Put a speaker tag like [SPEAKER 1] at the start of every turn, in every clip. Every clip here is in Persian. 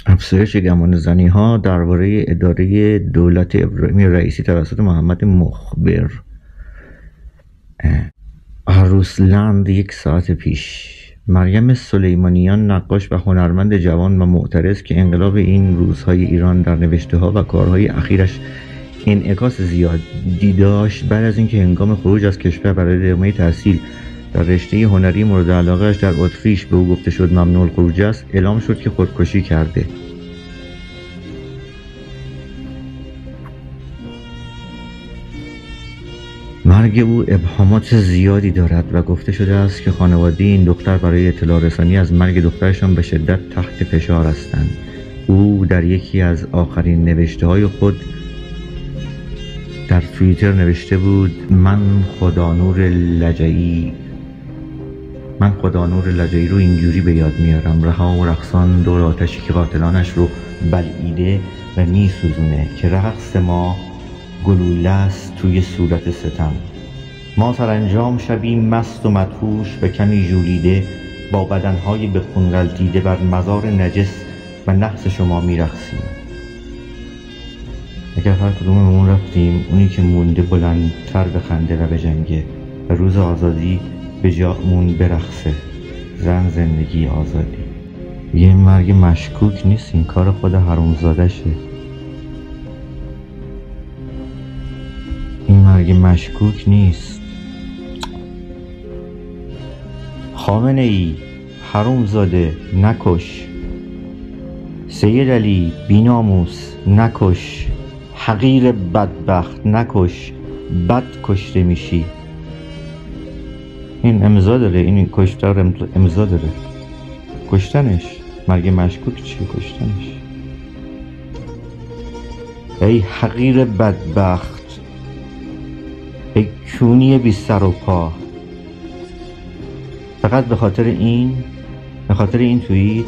[SPEAKER 1] افزایش گمانه‌زنی‌ها درباره اداره دولت ابراهیم رئیسی توسط محمد مخبر عروسلند 1 ساعت پیش. مریم سلیمانیان، نقاش و هنرمند جوان و معترض که انقلاب این روزهای ایران در نوشته‌ها و کارهای اخیرش انعکاس زیادی داشت، بعد از اینکه هنگام خروج از کشور برای ادامه تحصیل در رشته هنری مورد علاقه‌اش در اتریش به او گفته شد ممنوع الخروج است، اعلام شد که خودکشی کرده. مرگ او ابهامات زیادی دارد و گفته شده است که خانواده این دختر برای اطلاع رسانی از مرگ دخترشان به شدت تحت فشار هستند. او در یکی از آخرین نوشته‌های خود در توییتر نوشته بود: من خدانور لجعی رو اینجوری به یاد میارم، رها و رقصان دور آتشی که قاتلانش رو بلعیده و میسوزونه، که رقص ما گلوله است توی صورت ستم. ما سرانجام شبی مست و مدهوش و کمی ژولیده با بدنهای به خون غلتیده بر مزار نجس و نحس شما میرقصیم. اگر هر کدوممون رفتیم، اونی که مونده بلندتر بخنده و بجنگه و روز آزادی به جامون برقصه. زن، زندگی، آزادی. یه مرگ مشکوک نیست، این کار خود حرومزادشه. این مرگ مشکوک نیست. خامنه ای حرومزاده نکش. سید علی بیناموس نکش. حقیر بدبخت نکش، بد کشته میشی. این امضا داره، این کشتار امضا داره. کشتنش مرگ مشکوک چیه؟ کشتنش. ای حقیر بدبخت، ای کونی بی سر و پا. فقط به خاطر این توییت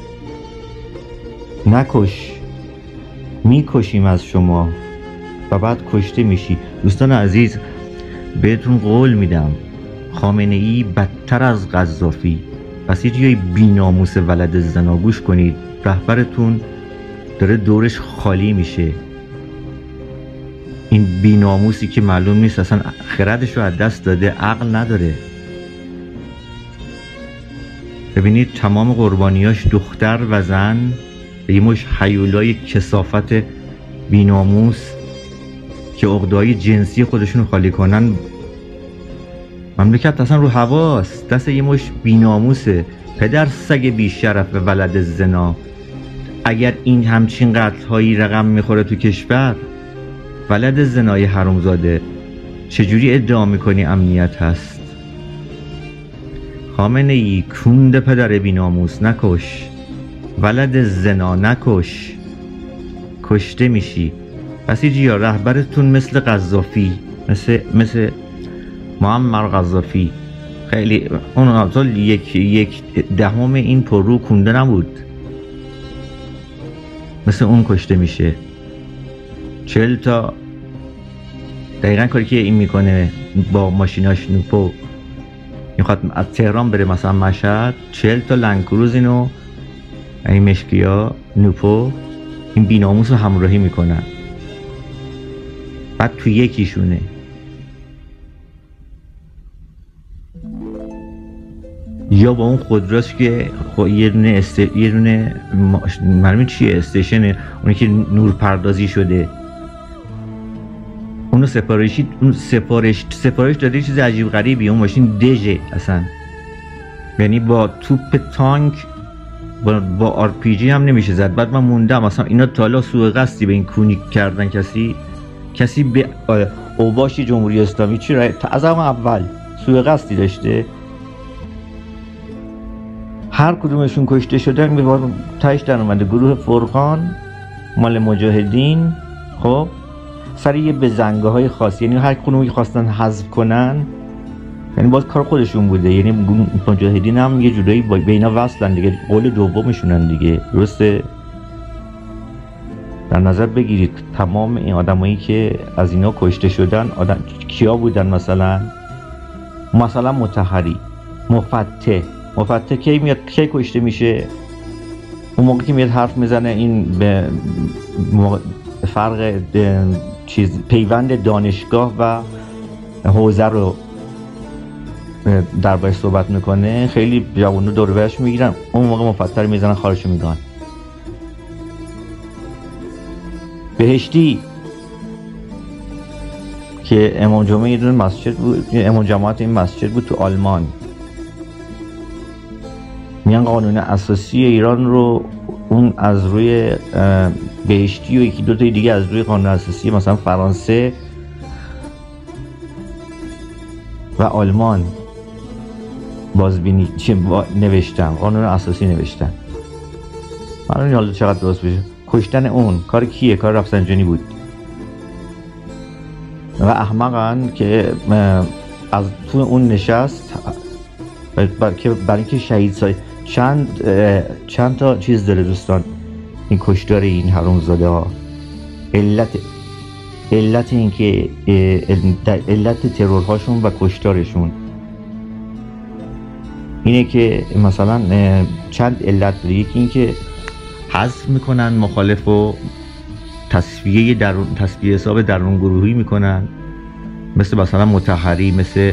[SPEAKER 1] نکش، میکشیم از شما و بعد کشته میشی. دوستان عزیز، بهتون قول میدم خامنه ای بدتر از قذافی. پس یه جای بیناموس ولد زنا گوش کنید، رهبرتون داره دورش خالی میشه. این بیناموسی که معلوم نیست اصلا خردش رو از دست داده، عقل نداره. ببینید تمام قربانیاش دختر و زن، یه مش هیولای کثافت بیناموس که عقده‌های جنسی خودشون رو خالی کنن. مملکت اصلا رو هواست، دست یه مش بیناموسه. پدر سگ بیشرف و ولد زنا. اگر این همچین قتل‌هایی رقم میخوره تو کشور، ولد زنای حرومزاده، چجوری ادعا میکنی امنیت هست؟ خامنه ای کونده پدر بیناموس نکش. ولد زنا نکش، کشته میشی. پس یا رهبرتون مثل قذافی، مثل معمر قذافی، خیلی اون افضل یک دهم این پررو کونده نبود، مثل اون کشته میشه. 40 تا دقیقا کاری که این میکنه با ماشیناش نوپو، میخواد از تهران بره مثلا مشهد، 40 تا لنگکروز اینو این مشکیا نوپو این بیناموس رو همراهی میکنن. بعد تو یکیشونه یا با اون خودروست که یه دونه معلومه چیه استیشنه، اونی که نور پردازی شده، اونو سفارش داده. چیز عجیب غریبی. اون ماشین دژه اصلا، یعنی با توپ تانک با آر پی جی هم نمیشه زد. بعد من موندم اصلا اینا تا حالا سوء قصدی به این کونی کردن؟ کسی به اوباش جمهوری اسلامی چی راه از همون اول سوء قصدی داشته؟ هر کدومشون کشته شدن به تهش در اومده گروه فرقان مال مجاهدین. خب سر یه بزنگه های خاصی، یعنی هر کدومی خواستن حذف کنن، یعنی باز کار خودشون بوده. یعنی مجاهدین هم یه جورایی به اینا وصلن دیگه، قول دومشونن دیگه، درسته؟ در نظر بگیرید تمام این آدمایی که از اینا کشته شدن کیا بودن؟ مثلا مطهری، مفتح کی کشته میشه؟ اون موقع که میاد حرف میزنه این به فرق پیوند دانشگاه و حوزه رو دربارش صحبت میکنه، خیلی جوانو دور و برش میگیرن، اون موقع مفتر میزنن خارجشو میگن. بهشتی که امام جمعه یه دونه مسجد بود، امام جماعت این مسجد بود تو آلمان، میان قانون اساسی ایران رو اون از روی بهشتی و یکی دو تا دیگه از روی قانون اساسی مثلا فرانسه و آلمان بازبینی نوشتن، قانون اساسی نوشتن. من حالا چقدر درست بشه، کشتن اون کار کیه؟ کار رفسنجانی بود و احمقن که از تو اون نشست برای اینکه شهید سای چند تا چیز داره دوستان این کشتار این حرومزاده ها. علت این که علت ترورهاشون و کشتارشون اینه که مثلا چند علت داره. یکی این که حذف میکنن مخالف و تصفیه حساب درون گروهی میکنن، مثلا مطهری، مثل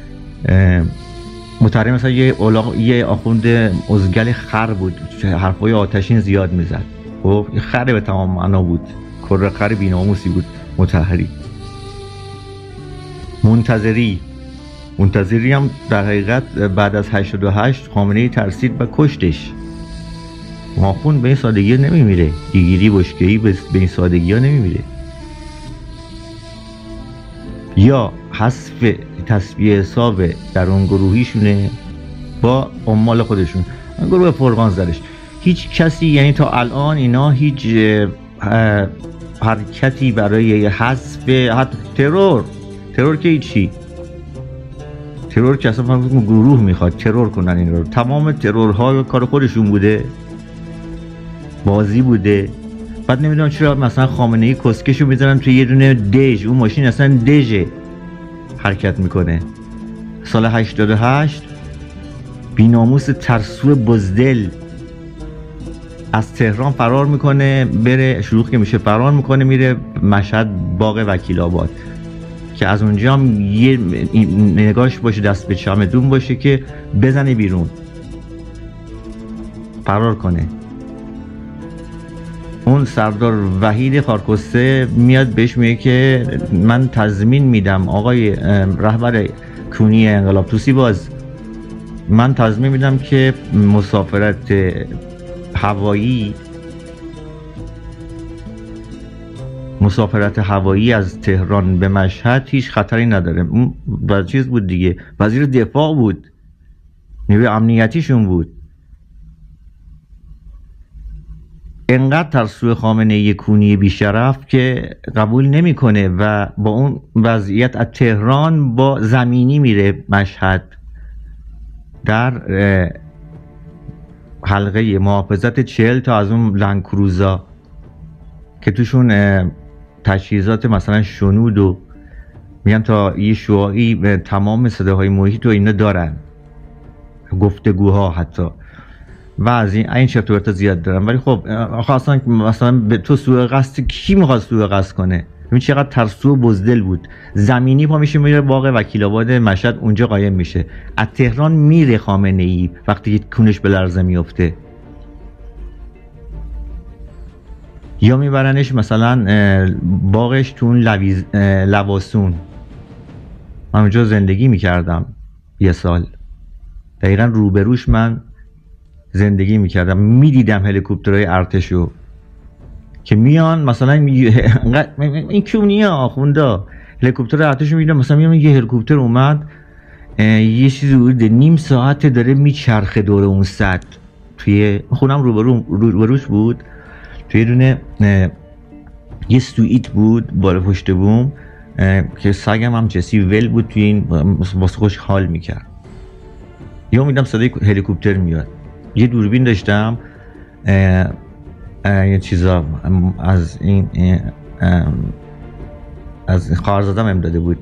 [SPEAKER 1] مطهری مثلا یه آخوند ازگل خر بود، حرفای آتشین زیاد میزد، خب خر به تمام معنا بود، کره خر بی‌ناموسی بود مطهری. منتظری هم در حقیقت بعد از 88 خامنه‌ای ترسید و کشتش. آخوند به این سادگی نمیمیره، دیگیری بشکه‌ای به این سادگی ها نمیمیره. یا حذف تصفیه حساب درون گروهیشونه با عمال خودشون، گروه فرقان زدش. هیچ کسی یعنی تا الان اینا هیچ حرکتی برای حذف حتی ترور که هیچی، ترور که اصلا گروه میخواد ترور کنن این رو، تمام ترورها کار خودشون بوده، بازی بوده. بعد نمیدونم چرا مثلا خامنه‌ای کسکشو میذارن توی یه دونه دژ، اون ماشین اصلا دژه حرکت میکنه. سال 88 بی‌ناموس ترسو بزدل از تهران فرار میکنه، بره شلوغ که میشه فرار میکنه میره مشهد باغ وکیل آباد که از اونجا هم یه نگاهش باشه دست به چمدون باشه که بزنه بیرون فرار کنه. اون سردار وحید خارکسته میاد بهش میگه که من تضمین میدم آقای رهبر کونی انقلاب طوسی باز، من تضمین میدم که مسافرت هوایی از تهران به مشهد هیچ خطری نداره. اون چیز بود دیگه، وزیر دفاع بود، نیروی امنیتیشون بود. انقدر ترسو خامنه‌ای کونی بیشرف که قبول نمیکنه و با اون وضعیت از تهران با زمینی میره مشهد، در حلقه محافظت 40 تا از اون لنکروزا که توشون تجهیزات مثلا شنود و میگن تا یه شعاعی تمام صداهای محیط و اینا دارن، گفتگوها حتی، و از این چرت و پرتا زیاد دارن. ولی خب اصلا مثلا به تو سوء قصد، کی میخواد سوء قصد کنه؟ ببین چقدر ترسو و بزدل بود. زمینی پا میشه میره باغ وکیل آباد مشهد، اونجا قایم میشه. از تهران میره خامنه‌ای وقتی کونش به لرزه میفته، یا میبرنش مثلا باغش تو اون لواسون. من اونجا زندگی میکردم یه سال، دقیقا روبروش من زندگی میکردم، میدیدم هلیکوپترهای ارتشو که میان مثلا این کونیا آخوندا هلیکوپتر ارتشو میدیدم، مثلا میام یه هلیکوپتر اومد یه چیزی حدود نیم ساعت داره میچرخه دور اون سد، توی خونم روبروش بود، توی دونه یه سویت بود بالا پشت بوم که سگم هم جسی ول بود توی این، واسه خوش حال میکرد. یا میدم صدای هلیکوپتر میاد. یه دوربین داشتم یه چیزا از این از خواهرزادم ام داده بود،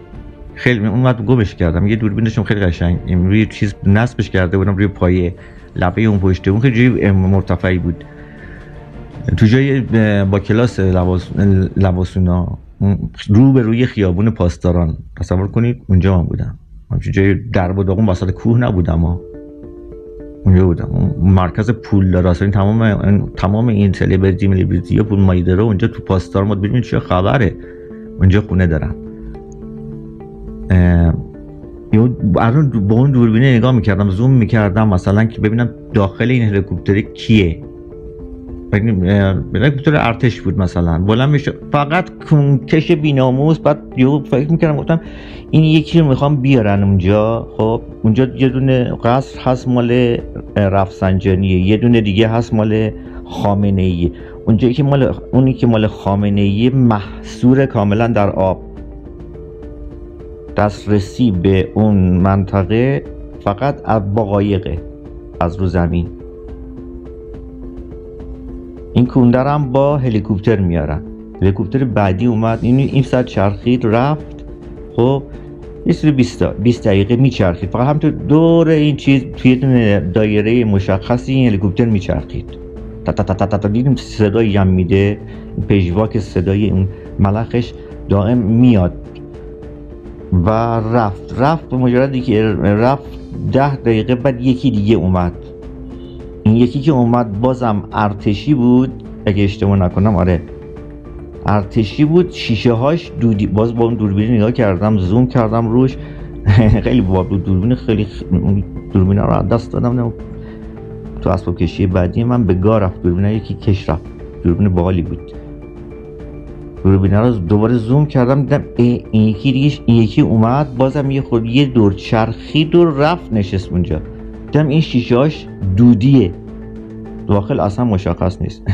[SPEAKER 1] خیلی اومد گمش کردم. یه دوربین داشتم خیلی قشنگ، روی چیز نصبش کرده بودم روی پایه، لبه اون پشته اون خیلی مرتفعی بود، تو جای با کلاس لباسونا رو به روی خیابون پاسداران. تصور کنید اونجا من بودم، همچون جای درب و داغون وسط کوه نبودم ها، اونجا بودم. مرکز پول داره اصلا تمام این سلبریتی یا پول مایی داره اونجا تو پاسدار. ما ببینید چه خبره، اونجا خونه دارم. الان با اون دوربینه نگاه میکردم، زوم میکردم مثلا که ببینم داخل این هلیکوپتر کیه. هلیکوپتر ارتش بود مثلا، بلند میشه فقط کش بیناموس. بعد یهو فکر میکردم گفتم این یکی رو میخوام بیارن اونجا. خب اونجا یه دونه قصر هست مال رفسنجانیه، یه دونه دیگه هست مال خامنه ای. اونجا اونی که مال خامنه ای محصور کاملا در آب، دسترسی به اون منطقه فقط با قایقه از رو زمین. این کوندر هم با هلیکوپتر میارن. هلیکوپتر بعدی اومد، این ساعت چرخید رفت. خب یه سری 20 دقیقه میچرخید، فقط هم تو دور این چیز توی دایره مشخصی این هلیکوپتر میچرخید. تا تا تا تا تا دیدیم صدایی هم میده، پژواک صدای اون ملخش دائم میاد و رفت. به مجردی که رفت 10 دقیقه بعد یکی دیگه اومد. این یکی که اومد بازم ارتشی بود اگه اشتباه نکنم، آره ارتشی بود. شیشه هاش دودی. باز با اون دوربین نگاه کردم، زوم کردم روش خیلی باب بود دوربین، خیلی دوربین رو از دست دادم. تو اسباب کشی بعدی من به گاه رفت دوربین، یکی کش رفت. دوربین باحالی بود. دوربین رو دوباره زوم کردم، دیدم این یکی اومد بازم یه دور چرخید و رفت نشست اونجا. دیدم این شیشه هاش دودیه، داخل اصلا مشخص نیست.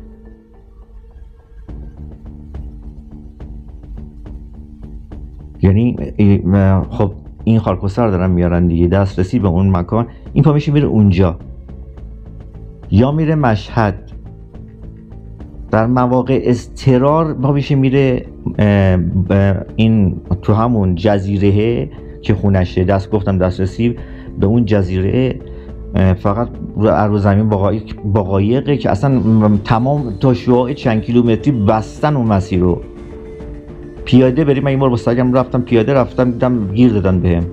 [SPEAKER 1] یعنی خب این خارکوسر دارن میارن دیگه، دسترسی به اون مکان. این پا میشه میره اونجا یا میره مشهد. در مواقع اضطرار پا میشه میره این تو همون جزیره که خونشه. گفتم دسترسی به اون جزیره فقط رو زمین با قایقه که اصلا تمام تا شعاع چند کیلومتری بستن اون مسیر رو. پیاده بریم. من این بار با سگم رفتم پیاده، رفتم دیدم گیر دادن بهم.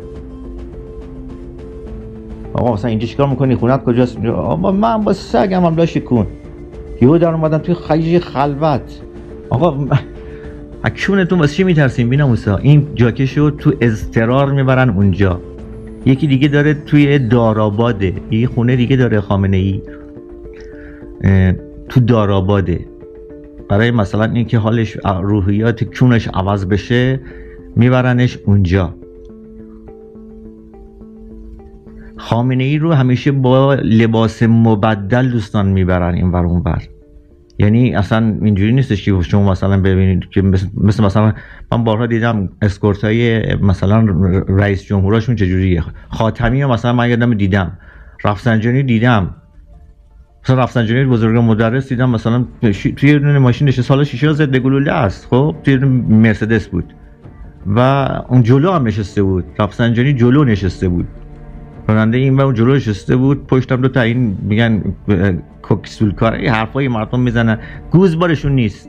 [SPEAKER 1] آقا مثلا اینجا چیکار میکنی؟ خونت کجاست؟ آقا من با سگم هم لاش کن. یهو در اومدن توی خیلی خلوت. آقا اکشونتون واسه چی میترسین؟ بیناموسا این جاکشو تو اضطرار میبرن اونجا. یکی دیگه داره توی داراباده، یه خونه دیگه داره خامنه ای تو داراباده. برای مثلا این که حالش روحیات کونش عوض بشه میبرنش اونجا. خامنه ای رو همیشه با لباس مبدل دوستان میبرن این ور اون ور. یعنی اصلا اینجوری نیستش که شما مثلا ببینید که مثلا من بارها دیدم اسکورت های مثلا رئیس جمهوراشون چجوریه. خاتمی ها مثلا من یادم دیدم، رفسنجانی دیدم، مثلا رفسنجانی بزرگ مدرس دیدم مثلا توی یه دونه ماشین نشسته، سال شیشه ضد گلوله است. خب توی مرسدس بود و اون جلو هم نشسته بود. رفسنجانی جلو نشسته بود، راننده این و اون جلو نشسته بود، پشتم دو تا این میگن کوکسولکار، این حرفای مردم میزنن، گوزبارشون نیست.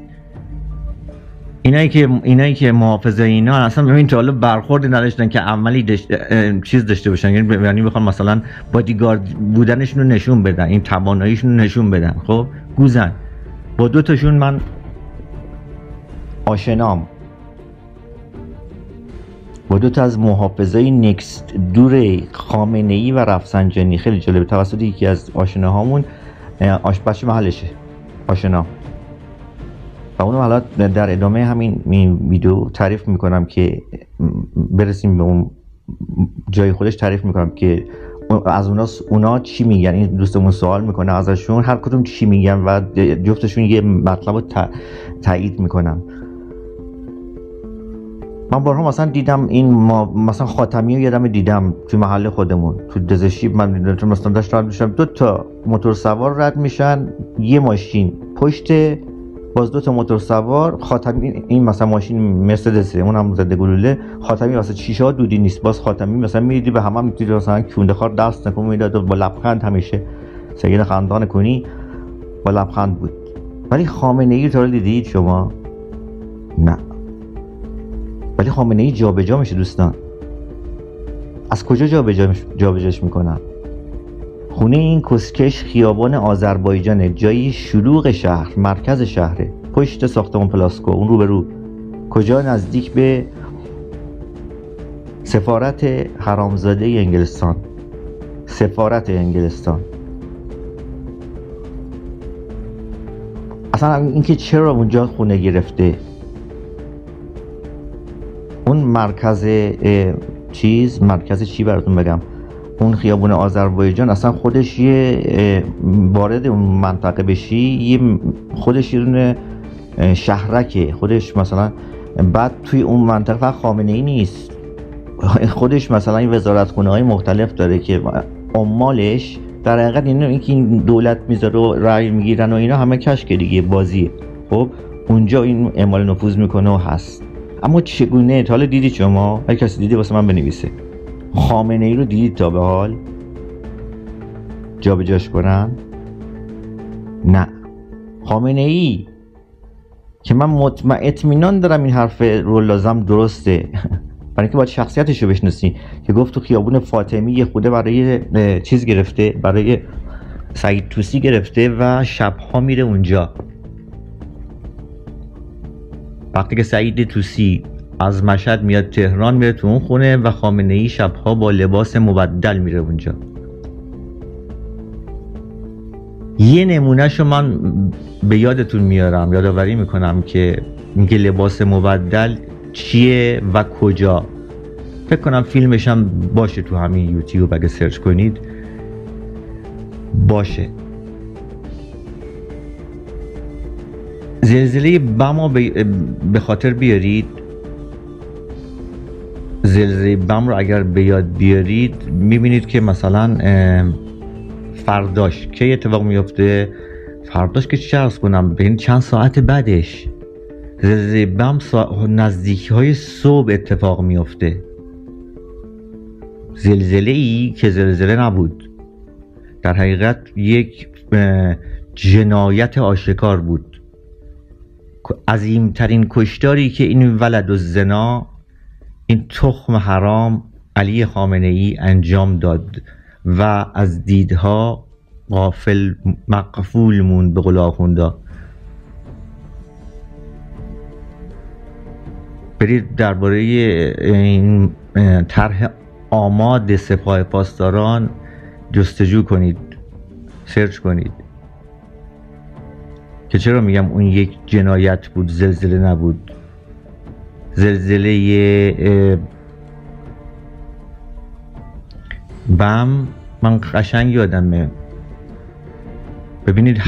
[SPEAKER 1] اینایی که محافظه اینا اصلا ببین تا حالا برخوردی نداشتن که عملی چیز داشته باشن. یعنی بخوام مثلا بادیگارد بودنشون رو نشون بدن، این تواناییشون رو نشون بدن. خب گوزن. با دو تاشون من آشنام، با دو تا از محافظای نکست دور خامنه ای و رفسنجانی. خیلی جالب، توسط یکی از آشناهامون بچه محلشه آشنا، و اونو حالا در ادامه همین ویدیو تعریف میکنم که برسیم به اون جای خودش. تعریف میکنم که از اونا چی میگن. این دوستمون سوال میکنه ازشون هر کدوم چی میگن و جفتشون یه مطلب رو تایید میکنم. من بارها مثلا دیدم این مثلا خاتمی رو یادم دیدم تو محل خودمون تو دزشیب. من دیدم مثلا داشت رد میشم، دو تا موتور سوار رد میشن، یه ماشین پشت باز 2 تا موتور سوار، خاتمی این مثلا ماشین مرسدسه اونم زده گلوله، خاتمی واسه شیشه ها دودی نیست، باز خاتمی مثلا میدیدی به همه میتونی مثلا کونده خار دست نکن میداد با لبخند، همیشه سید خندان کنی با لبخند بود. ولی خامنه ای رو دیدید شما؟ نه. ولی خامنه ای جابجا میشه دوستان. از کجا جابجاش میکنن؟ خونه این کسکش خیابان آذربایجانه، جایی شلوغ شهر، مرکز شهره، پشت ساختمان پلاسکو، اون رو به رو، کجا؟ نزدیک به سفارت حرامزاده انگلستان. سفارت انگلستان. اصلا اینکه چرا اونجا خونه گرفته، اون مرکز چی براتون بگم، اون خیابون آذربایجان اصلا خودش یه وارد اون منطقه بشی یه خودش یه دونه شهرکه خودش، مثلا بعد توی اون منطقه فقط خامنه ای نیست، خودش مثلا این وزارتخونه های مختلف داره که عمالش در حقیقت اینکه این دولت میذاره و رأی میگیرن و اینا همه کشک دیگه، بازیه. خب اونجا این اعمال نفوذ میکنه و هست. اما چگونه؟ تا حالا دیدید شما؟ هر کسی دیدی واسه من بنویسه. خامنه ای رو دیدید تا به حال جابجاش کنن؟ نه. خامنه ای که من اطمینان دارم این حرف رو لازم درسته برای اینکه باید شخصیتش رو بشناسی، که گفت تو خیابون فاطمی یه خوده برای چیز گرفته، برای سعید طوسی گرفته و شبها میره اونجا. وقتی که سعید طوسی از مشهد میاد تهران میره تو اون خونه و خامنه ای شبها با لباس مبدل میره اونجا. یه نمونهشو من به یادتون میارم، یادآوری میکنم که اینکه لباس مبدل چیه و کجا. فکر کنم فیلمش هم باشه تو همین یوتیوب، اگه سرچ کنید باشه. زلزله بم به خاطر بیارید. زلزله بم رو اگر به یاد بیارید میبینید که مثلا فرداش کی اتفاق میفته؟ فرداش که چه عرض کنم، ببین چند ساعت بعدش زلزله بم نزدیکی های صبح اتفاق میفته. زلزله ای که زلزله نبود، در حقیقت یک جنایت آشکار بود. عظیمترین کشتاری که این ولد الزنا، این تخم حرام علی خامنه ای انجام داد و از دیدها غافل مقفول موند به قول آخوندا. برید درباره این طرح آماد سپاه پاسداران جستجو کنید، سرچ کنید که چرا میگم اون یک جنایت بود، زلزله نبود. زلزله بم من قشنگ یادمه، ببینید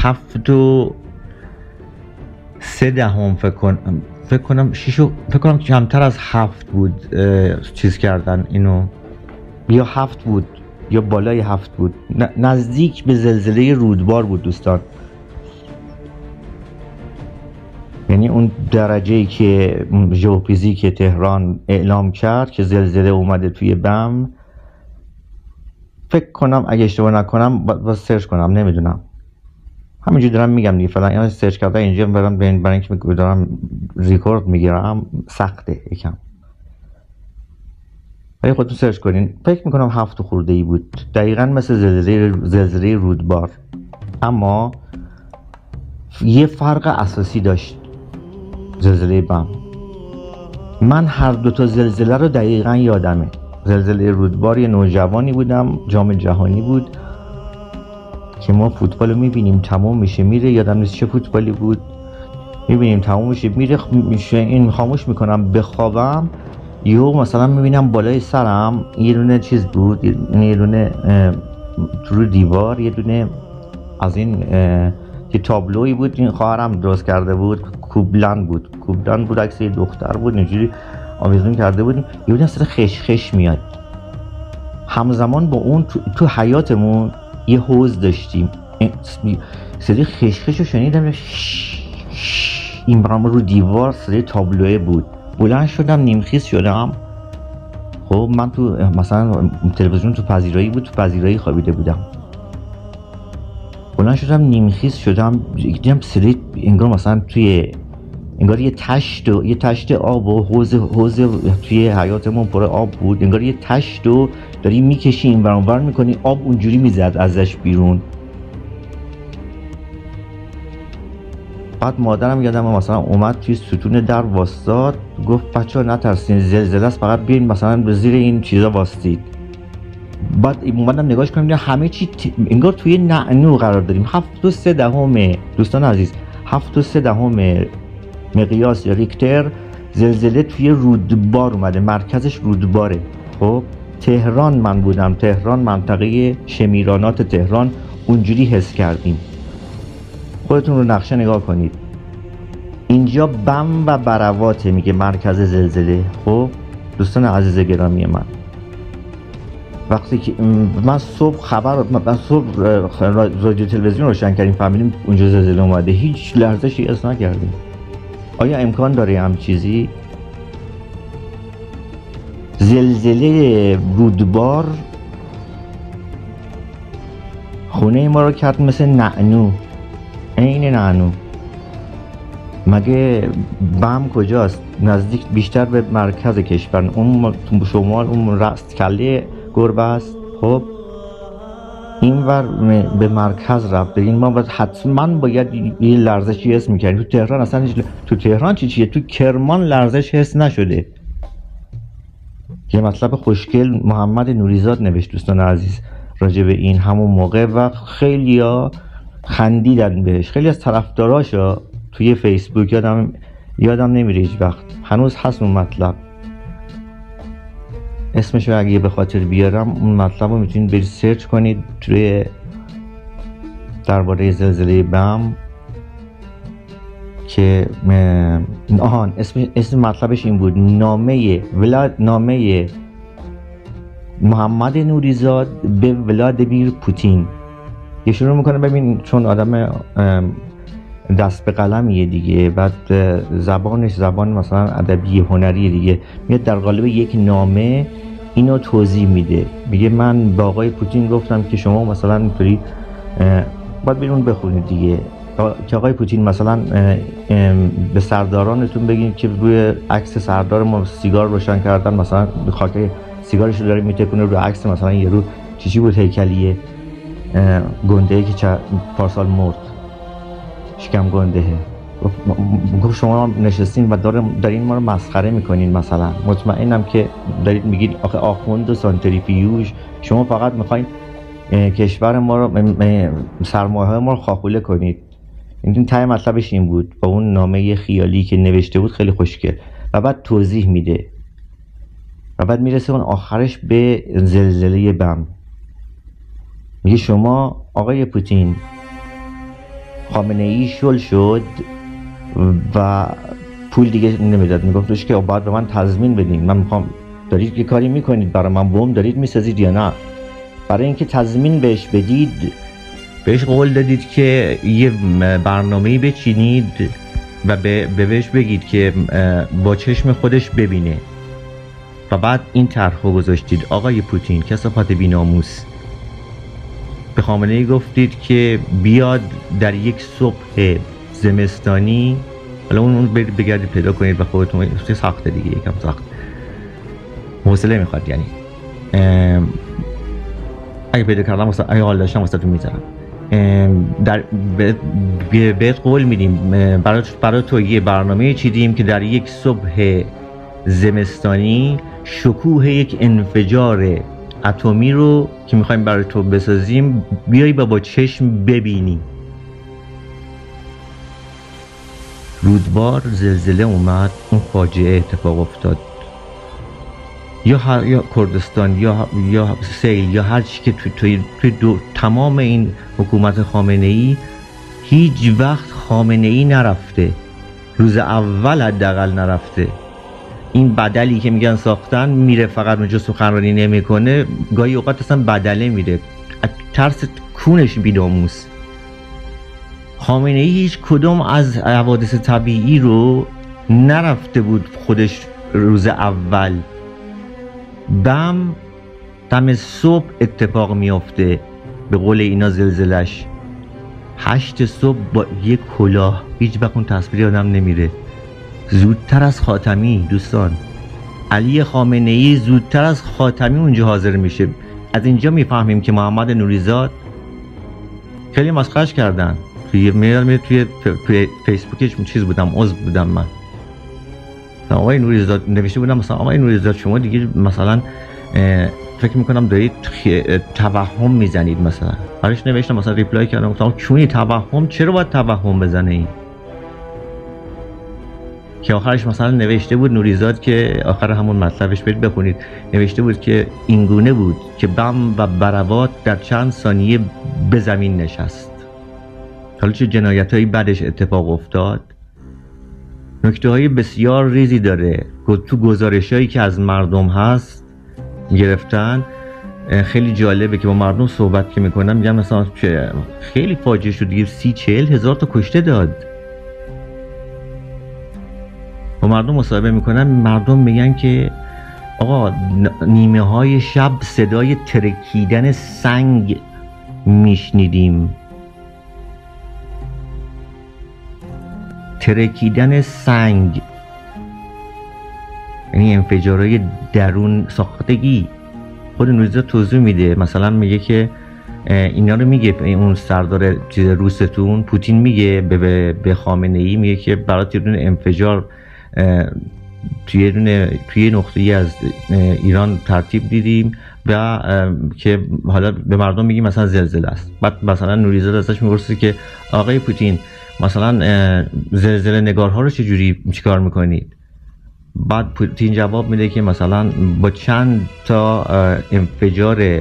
[SPEAKER 1] 7.3 فکر کنم 6 فکر کنم کمتر از 7 بود چیز کردن اینو، یا 7 بود یا بالای 7 بود، نزدیک به زلزله رودبار بود دوستان. یعنی اون درجه‌ای که ژئوفیزیک تهران اعلام کرد که زلزله اومده توی بم، فکر کنم اگه اشتباه نکنم باید سرچ کنم، نمیدونم، همینجوری دارم میگم دیگه، فعلا اینا سرچ کرده اینجا برام، برای اینکه دارم ریکورد میگیرم سخته یکم، ولی خودتون سرچ کنین. فکر میکنم 7 خورده ای بود، دقیقاً مثل زلزله رودبار، اما یه فرق اساسی داشت زلزله بم. من هر 2 تا زلزله رو دقیقاً یادمه. زلزله رودبار یه نوجوانی بودم، جام جهانی بود که ما فوتبال رو میبینیم تموم میشه میره، یادم نیست چه فوتبالی بود، میبینیم تموم میشه میره، این خاموش میکنم بخوابم، یهو مثلا میبینم بالای سرم یه دونه چیز بود، یه دونه تو دیوار یه دونه از این که تابلویی بود، این خواهرم درست کرده بود، کوبلان بود، عکس یه دختر بود، اینجوری آویزون کرده بودیم، یه دونه صدا خش میاد. همزمان با اون تو حیاتمون یه حوض داشتیم، صدای خش رو شنیدم، این برنامه رو دیوار صدای تابلوه بود. بلند شدم نیمخیز شدم. خب من تو مثلا تلویزیون تو پذیرایی بود، تو پذیرایی خوابیده بودم. بلند شدم نیمخیز شدم، دیدم صدای انگار مثلا توی انگار یه تشت آب و حوض توی حیاتمون پر آب بود. انگار یه تشت رو داری میکشی این ور اون ور میکنی، آب اونجوری میزد ازش بیرون. بعد مادرم یادم مثلا اومد توی ستون در واسطاد، گفت بچه‌ها نترسین، زلزله است، فقط بیاین مثلا به زیر این چیزا واسطید. بعد اومدم نگاش کنم دیدم همه چی انگار توی نعنو قرار داریم. 7.3 دوستان عزیز، 7.3 مقیاس یا ریکتر زلزله توی رودبار اومده، مرکزش رودباره. خب تهران من بودم، تهران منطقه شمیرانات تهران، اونجوری حس کردیم. خودتون رو نقشه نگاه کنید، اینجا بم و برواته میگه مرکز زلزله. خب دوستان عزیز گرامی وقتی که من صبح رادیو تلویزیون روشن کردیم فهمیدیم اونجا زلزله اومده، هیچ لرزشی حس نکردیم. آیا امکان داره هم چیزی؟ زلزله رودبار خونه ما رو کرد مثل نعنو، عین نعنو. مگه بم کجاست؟ نزدیک بیشتر به مرکز کشور، اون شمال اون راست کله گربه است. خب اینور به مرکز رفت. این ما حتما باید یه لرزشی حس میکردیم. تو تهران اصلا تو تهران چیه؟ تو کرمان لرزش حس نشده. یه مطلب خوشگل محمد نوریزاد نوشت دوستان عزیز راجع به این همون موقع و خیلیا خندیدن بهش، خیلی از طرفداراشا توی فیسبوک یادم نمیره هیچ وقت، هنوز هست اون مطلب. اسمشو اگه به خاطر بیارم اون مطلب رو میتونید برید سرچ کنید توی درباره زلزله بم که اسم مطلبش این بود، نامه محمد نوریزاد به ولادیمیر پوتین. یه شروع میکنه ببین، چون آدم دست به قلمیه دیگه، بعد زبانش زبان مثلا ادبی هنری دیگه، میاد در قالب یک نامه اینو توضیح میده. میگه من با آقای پوتین گفتم که شما مثلا اینطوری باید برون بخونید دیگه، که آقای پوتین مثلا به سردارانتون بگین که روی عکس سردار ما سیگار روشن کردن، مثلا خاک سیگارش رو داره میتکونه رو عکس مثلا یه رو چیزی بود هیکلیه گنده‌ای که پارسال مرد، شکم گندهه. گفت شما نشستین و دارین ما رو مسخره میکنین. مثلا مطمئنم که دارید میگید آخه آخوند و سانتریفیوژ، شما فقط میخواین کشور ما رو سرمایه‌های ما رو خاخوله کنید. این ته مطلبش این بود با اون نامه خیالی که نوشته بود، خیلی خوشگل. و بعد توضیح میده و بعد میرسه اون آخرش به زلزله بم. میگه شما آقای پوتین، خامنه ای شل شد و پول دیگه نمیداد، میگفتش که باید به من تضمین بدین، من میخوام، دارید که کاری میکنید برای من، بوم دارید میسازید یا نه؟ برای اینکه تضمین بهش بدید بهش قول دادید که یه برنامه‌ای بچینید و بهش بگید که با چشم خودش ببینه و بعد این طرحو گذاشتید. آقای پوتین کثافت بی‌ناموس، به خامنه ای گفتید که بیاد در یک صبح زمستانی، حالا اون بگردید پیدا کنید و خودتون، سخته دیگه، یکم سخت، حوصله میخواد. یعنی اگه پیدا کردم اگه حال داشتم واسهتون میذارم. بهت قول میدیم برای تو یه برنامه چیدیم که در یک صبح زمستانی شکوه یک انفجار اتمی رو که میخوایم برای تو بسازیم بیایی با چشم ببینی. رودبار زلزله اومد، اون فاجعه اتفاق افتاد، یا کردستان یا سیل یا هر چی که توی تمام این حکومت خامنه ای، هیچ وقت خامنه ای نرفته، روز اول حداقل نرفته. این بدلی که میگن ساختن میره فقط اونجا سخنرانی نمیکنه، گاهی اوقات اصلا بدله میره، ترس کونش بی‌ناموس. خامنه ای هیچ کدوم از حوادث طبیعی رو نرفته بود خودش روز اول. بم دم صبح اتفاق میافته، به قول اینا زلزلش 8 صبح با یک کلاه. هیچ وقت اون تصویر آدم نمیره. زودتر از خاتمی دوستان، علی خامنه ای زودتر از خاتمی اونجا حاضر میشه. از اینجا میفهمیم که محمد نوریزاد خیلی مسخرهش کردن. توی فیسبوکش چیز بودم، عضو بودم من. آقای نوریزاد نوشته بودم مثلا آقای نوریزاد شما دیگه مثلا فکر میکنم دارید توهم میزنید. مثلا برایش نوشتم، مثلا ریپلای کردم گفتم چونی توهم؟ چرا باید توهم بزنه این؟ که آخرش مثلا نوشته بود نوریزاد که آخر همون مطلبش برید بخونید، نوشته بود که اینگونه بود که بم و بروات در چند ثانیه به زمین نشست. حالا چه جنایتایی بعدش اتفاق افتاد. نکته های بسیار ریزی داره. تو گزارشایی که از مردم هست گرفتن خیلی جالبه که با مردم صحبت که میکنن میگن مثلا خیلی فاجعه شد دیگه، 30-40 هزار تا کشته داد. با مردم مصاحبه میکنن، مردم میگن که آقا نیمه های شب صدای ترکیدن سنگ میشنیدیم. ترکیدن سنگ یعنی انفجارهای درون ساختگی. خود نوریزاد توضیح میده، مثلا میگه که اینا رو میگه اون سردار روستون پوتین میگه به خامنه ای، میگه که برات یه دونه انفجار توی نقطه‌ای از ایران ترتیب دیدیم و که حالا به مردم میگیم مثلا زلزله است. بعد مثلا نوریزاد ازش میپرسه که آقای پوتین مثلا زلزله نگارها رو چیکار میکنید؟ بعد پوتین جواب میده که مثلا با چند تا انفجار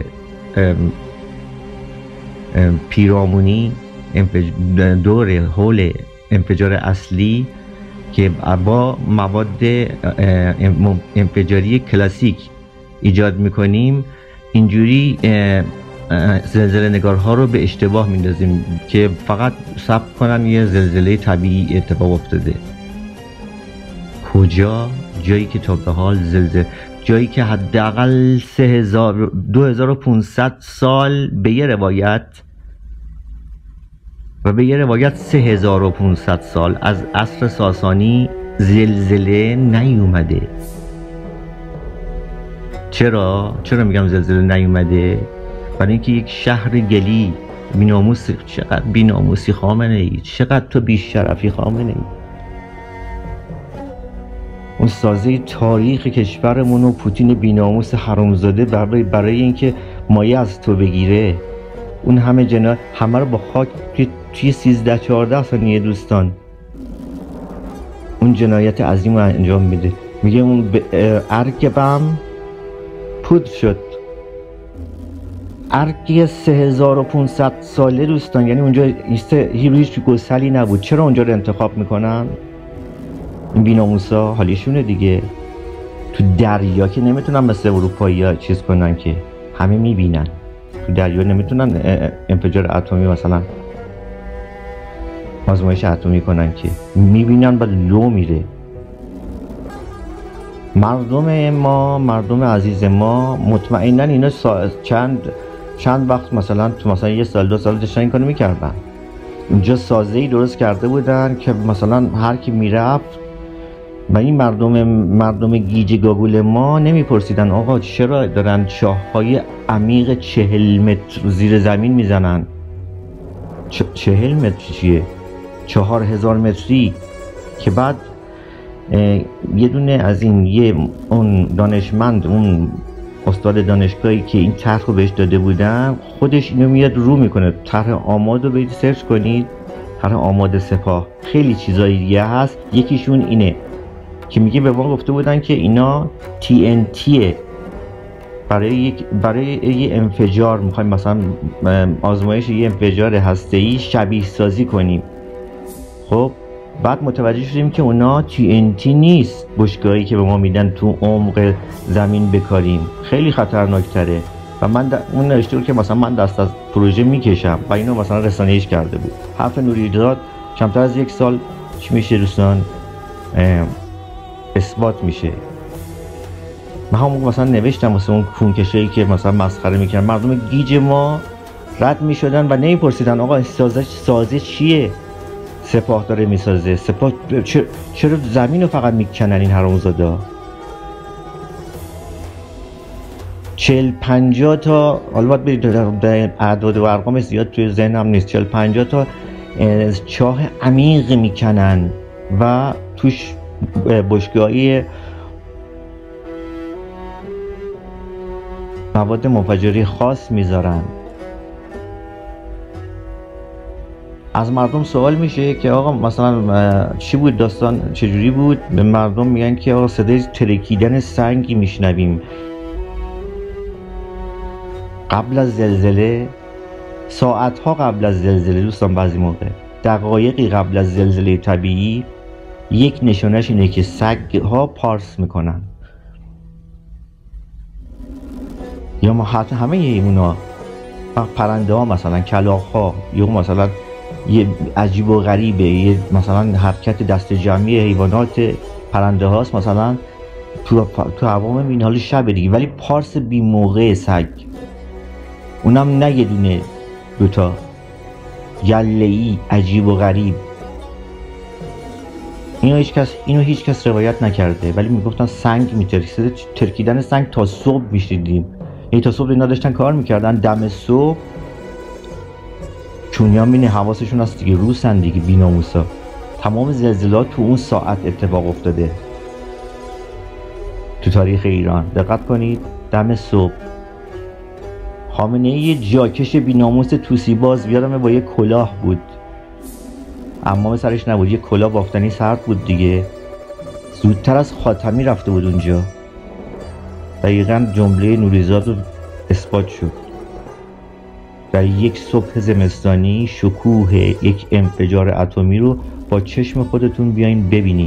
[SPEAKER 1] پیرامونی دور حول انفجار اصلی که با مواد انفجاری کلاسیک ایجاد میکنیم، اینجوری زلزله نگارها رو به اشتباه میندازیم که فقط ثبت کنن یه زلزله طبیعی اتفاق افتاده. کجا؟ جایی که تا به حال جایی که حداقل 2500 سال به یه روایت و به یه روایت 3500 سال از عصر ساسانی زلزله نیومده. چرا میگم زلزله نیومده؟ برای اینکه یک شهر گلی بی‌ناموس، چقدر بی‌ناموسی خامنه ای، چقدر تو بی‌شرفی خامنه ای. اون سازه تاریخ کشورمون و پوتین بی‌ناموس حرامزاده برای اینکه مایه از تو بگیره، اون همه جنایت همه رو با خاک توی 13-14 ثانیه دوستان اون جنایت عظیم رو انجام میده. میگه اون ارگ بم پودر شد. ارگ 3500 ساله دوستان، یعنی اونجا هیچ گسلی نبود. چرا اونجا رو انتخاب میکنن؟ این بی‌ناموسا حالیشونه دیگه. تو دریا که نمیتونن مثل اروپایی‌ها چیز کنن که همه میبینن. تو دریا نمیتونن انفجار اتمی مثلا آزمایش اتمی کنن که میبینن و لو میره. مردم عزیز ما مطمئنن اینا چند وقت مثلا یه سال 2 سال داشتن این کارو میکردن. اونجا سازه‌ای درست کرده بودن که مثلا هر کی میرفت و این مردم گیج گاگول ما نمیپرسیدن آقا چرا دارن چاه‌های عمیق 40 متر زیر زمین میزنن؟ 40 متر چیه؟ 4000 متری که بعد یه دونه از این اون دانشمند، اون استاد دانشگاهی که این طرح رو بهش داده بودن، خودش اینو میاد رو میکنه. طرح آماد رو برید سرچ کنید، طرح آماد سپاه. خیلی چیزایی دیگه هست. یکیشون اینه که میگه به ما گفته بودن که اینا TNT برای یه انفجار میخوایم مثلا آزمایش یه انفجار هسته‌ای شبیه سازی کنیم. خب بعد متوجه شدیم که اونا TNT نیست، بشکه‌ای که به ما میدن تو عمق زمین بکاریم، خیلی خطرناکتره. و من اون نوشته بود که مثلا من دست از پروژه میکشم و اینو مثلا رسانه‌ایش کرده بود. حرف نوریزاد کمتر از 1 سال چی میشه دوستان اثبات میشه. من همون مثلا نوشتم واسه اون کونکشایی که مثلا مسخره میکردن، مردم گیج ما رد میشدن و نمیپرسیدن آقا سازه چیه؟ سپاه داره میسازه. سپاه چرا زمین رو فقط میکنن این حرامزادا؟ 40-50 تا، حالا باید برید اعداد و ارقام زیاد توی ذهنم نیست، 40-50 تا چاه عمیق میکنن و توش بشکه‌های مواد منفجری خاص میذارن. از مردم سوال میشه که آقا مثلا چی بود داستان، چجوری بود؟ به مردم میگن که آقا صدای ترکیدن سنگی میشنویم قبل از زلزله، ساعتها قبل از زلزله دوستان، بعضی موقع دقایقی قبل از زلزله طبیعی. یک نشانش اینه که سگ ها پارس میکنن، یا ما حتی همه ایمونا پرنده ها مثلا کلاغ ها، یا مثلا یه عجیب و غریبه، یه مثلا حرکت دست جمعی حیوانات پرنده هاست مثلا تو هوا میبینی، حالا شب دیگه، ولی پارس بی موقع سگ، اونم نه یه دونه دوتا، گله‌ای عجیب و غریب. اینو هیچ کس روایت نکرده، ولی میگفتن سنگ میترکیده، ترکیدن سنگ تا صبح میشنیدیم. یعنی تا صبح اینا داشتن کار میکردن، دم صبح چونیان بینه حواسشون هست دیگه، روسن دیگه، بی‌ناموسا. تمام زلزلات تو اون ساعت اتفاق افتاده تو تاریخ ایران. دقت کنید، دم صبح. خامنه‌ای یه جاکش بی‌ناموس توسی باز، یادمه با یه کلاه بود، عمامه سرش نبود، یه کلاه بافتنی سرد بود دیگه، زودتر از خاتمی رفته بود اونجا. دقیقاً جمله نوریزاد رو اثبات شد. در یک صبح زمستانی شکوه یک انفجار اتمی رو با چشم خودتون بیاین ببینید.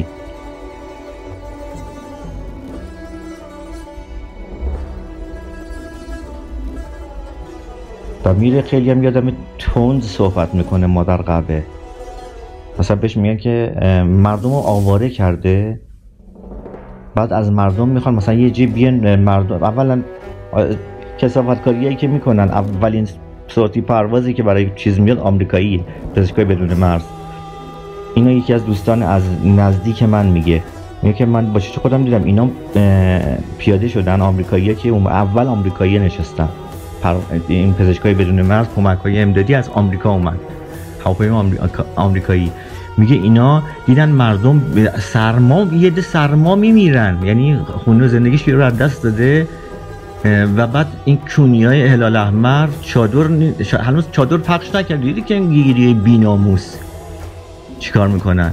[SPEAKER 1] و میره خیلی هم یادم تند صحبت میکنه مادر قبه، مثلا بهش میگن که مردم رو آواره کرده، بعد از مردم میخوان مثلا یه جی بیان مردم. اولا کثافتکاریایی که میکنن، اولین صوتی پروازی که برای چیز میاد آمریکایی، پزشکای بدون مرز. اینو یکی از دوستان از نزدیک من میگه که من با چشم خودم دیدم اینا پیاده شدن، آمریکایی‌ها که اول آمریکایی نشستن، این پزشکای بدون مرز کمک‌های امدادی از آمریکا اومد، هواپیما آمریکایی. میگه اینا دیدن مردم سرما، یه ده سرما میمیرن، یعنی خونه زندگیش رو از دست داده، و بعد این کونیای هلال احمر هنوز چادر پخش نکرد. دیدی که این گیری بی‌ناموس چیکار میکنن؟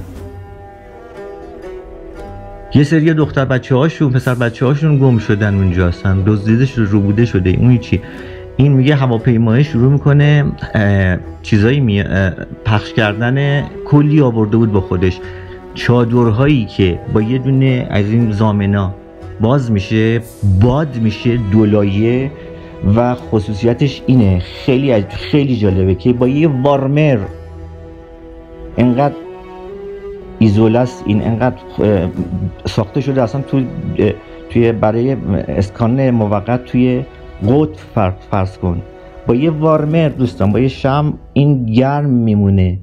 [SPEAKER 1] یه سری دختر بچه هاشون، پسر بچه هاشون گم شدن اونجا، هستن دزدیده شده، روبوده شده. اون چی؟ این میگه هواپیمای شروع میکنه چیزایی پخش کردن، کلی آورده بود با خودش، چادرهایی که با یه دونه از این زامنا باز میشه، باد میشه دولایه، و خصوصیتش اینه، خیلی جالبه که با یه وارمر انقدر ایزولاس، این انقدر ساخته شده اصلا توی برای اسکان موقت توی قطب فرض کن، با یه وارمر دوستان، با یه شمع این گرم میمونه.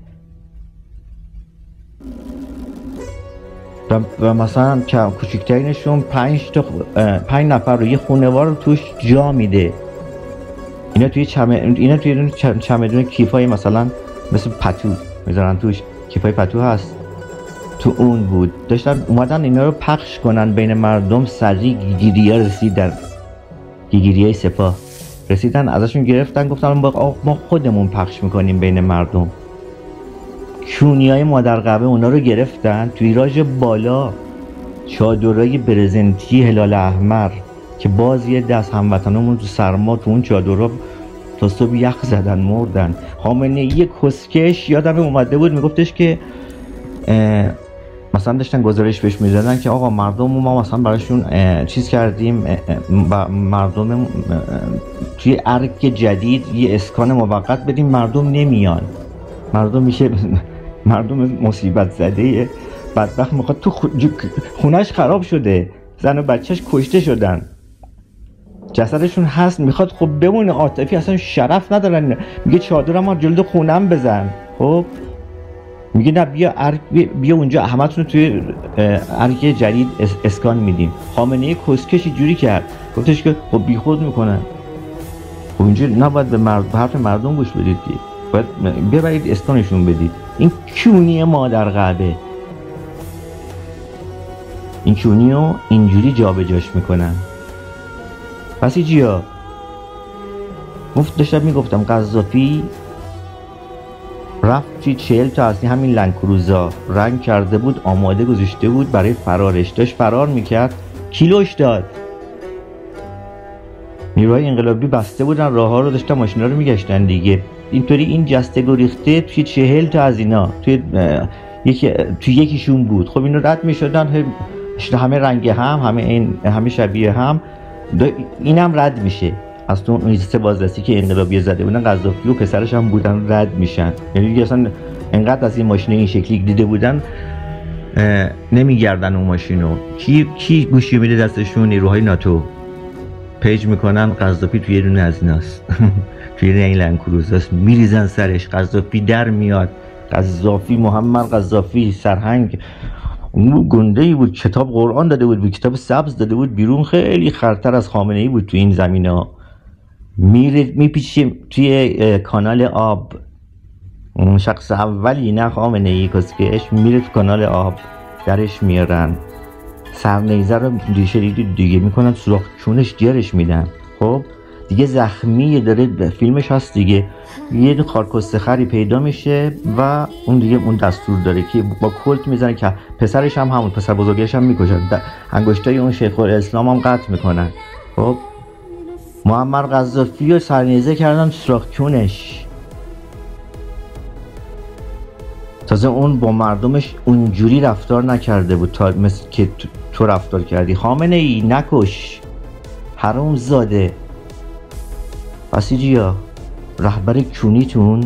[SPEAKER 1] و مثلا کوچکترینشون 5 نفر رو، یه خانواده رو توش جا میده. اینا توی چمدون کیفای مثلا مثل پتو میذارن توش، کیفای پتو هست تو اون بود. داشتن اومدن اینا رو پخش کنن بین مردم. سریع گیگیری‌ها رسیدن، گیگیری‌های سپاه رسیدن، ازشون گرفتن، گفتن ما خودمون پخش میکنیم بین مردم. کونیای مادر قبه اونا رو گرفتن توی راژ بالا، چادرای برزنتی هلال احمر که باز یه دست هموطنامون تو سرما تو اون چادرها تا صبح یخ زدن مردن. خامنه‌ای کسکش یادم اومده بود میگفتش که مثلا داشتن گزارش بهش میدادن که آقا مردم ما مثلا براشون چیز کردیم، مردم توی ارگ جدید یه اسکان موقت بدیم، مردم نمیان، مردم میشه مردم مصیبت زده بدبخت میخواد تو خونهش خراب شده، زن و بچهش کشته شدن، جسدشون هست، میخواد خب بمونه عاطفی، اصلا شرف ندارن، میگه چادرم رو جلد خونم بزن. خب میگه نه بیا اونجا همتون توی ارگ جدید اسکان میدیم. خامنه‌ای کسکشی جوری کرد، گفتش که خب بیخود میکنن. خب اینجوری نباید به حرف مردم گوش بدید، باید ببرید اسکانشون بدید. این کونی مادر قهبه، این کونی رو اینجوری جابجاش میکنن. بسیجیا داشتم میگفتم قذافی رفت توی 40 تا از همین لنکروزا رنگ کرده بود، آماده گذاشته بود برای فرارش، داشت فرار میکرد، کیلوش داد. نیروهای انقلابی بسته بودن راه ها رو، داشتن ماشینا رو میگشتن دیگه. اینطوری این جسته گریخته توی 40 تا از اینا توی یکیشون بود. خب اینو رد میشدن، همه رنگ همه شبیه هم، اینم رد میشه از تو اون سه بازرسی که انقلابی زده بودن، قذافی و پسرش هم بودن، رد میشن. یعنی اصلا انقدر از این ماشین این شکلی دیده بودن نمیگردن اون ماشینو. کی گوشی میده دستشون؟ نیروهای ناتو پیج میکنن قذافی توی یه دونه از ایناست توی این لنکروزاست، میریزن سرش، قذافی در میاد. قذافی، محمد قذافی سرهنگ اون گنده‌ای بود، کتاب قرآن داده بود، کتاب سبز داده بود بیرون، خیلی خرتر از خامنه‌ای بود تو این زمینه. میپیچیم توی کانال آب، اون شخص اولی نه خامنه‌ای کسکش میره تو کانال آب، درش میارن، سرنیزه رو دیگه میکنن، سوراخ چونش جرش میدن. خب دیگه زخمی داره، فیلمش هست دیگه، یه خارکسته خری پیدا میشه و اون دیگه اون دستور داره که با کلت میزنه که پسرش هم همون پسر بزرگش هم میکشن، انگشتای اون شیخ الاسلام هم قطع میکنن. خب معمر قذافی رو سرنیزه کردن سوراخ چونش. تازه اون با مردمش اونجوری رفتار نکرده بود تا مثل که تو رفتار کردی. خامنه‌ای نکش، حرام زاده. بسیجیا رهبر کونیتون،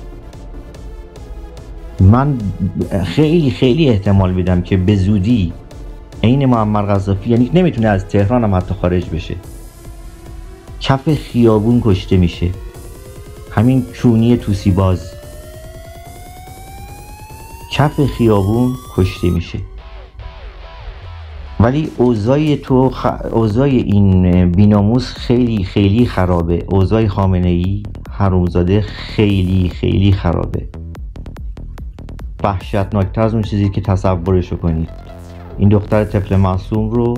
[SPEAKER 1] من خیلی احتمال میدم که به زودی عین معمر قذافی، یعنی نمیتونه از تهران هم حتی خارج بشه، کف خیابون کشته میشه. همین کونی توسی باز کف خیابون کشته میشه. ولی اوضاع این بیناموس خیلی خرابه. اوضاع خامنه‌ای حرومزاده خیلی خرابه، وحشتناکتر از اون چیزی که تصورشو کنید. این دختر طفل معصوم رو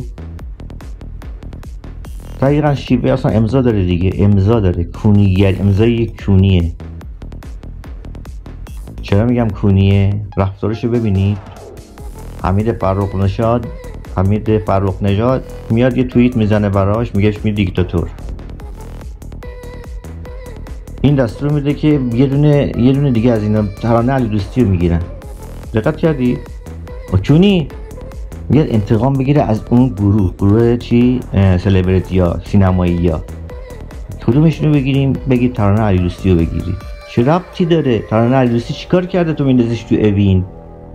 [SPEAKER 1] دقیقا شیوه اصلا امضا داره دیگه، امضا داره، کونیگر، امضای یک کونیه. چرا میگم کونیه؟ رفتارشو ببینید. حمید فرخ نژاد میاد یه توییت میزنه براش، میگهش می دیکتاتور. این دستور میده که یه دونه دیگه از اینا ترانه علی دوستی رو میگیرن. دقت کردی؟ کونی میاد انتقام بگیره از اون گروه چی؟ سلبریتی ها، سینمایی ها. کدومشونو بگیریم؟ بگید ترانه علی دوستی رو بگیرید. چه ربطی داره؟ ترانه علی دوستی چیکار کرده تو میندازیش تو اوین؟